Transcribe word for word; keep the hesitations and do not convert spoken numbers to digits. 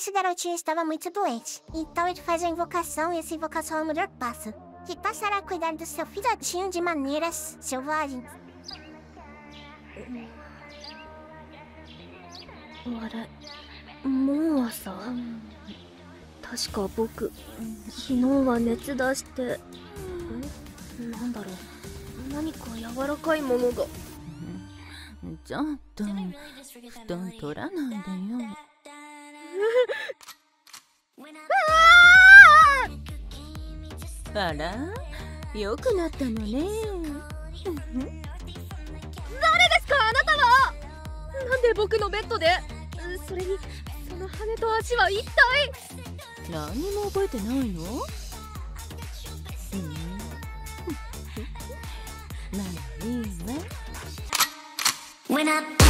esse garotinho estava muito doente. Então ele faz a invocação e essa invocação a mulher passa. Que passará a cuidar do seu filhotinho de maneiras selvagens. あれ、もう朝？確か僕、昨日は熱出して、ん？なんだろう、何か柔らかいものが。 ちょっと、布団取らないでよ。あら、良くなったのね。誰ですか、あなたは。なんで僕のベッドで。それにその羽と足は一体。 何も覚えてないの？うん。まあいいわ。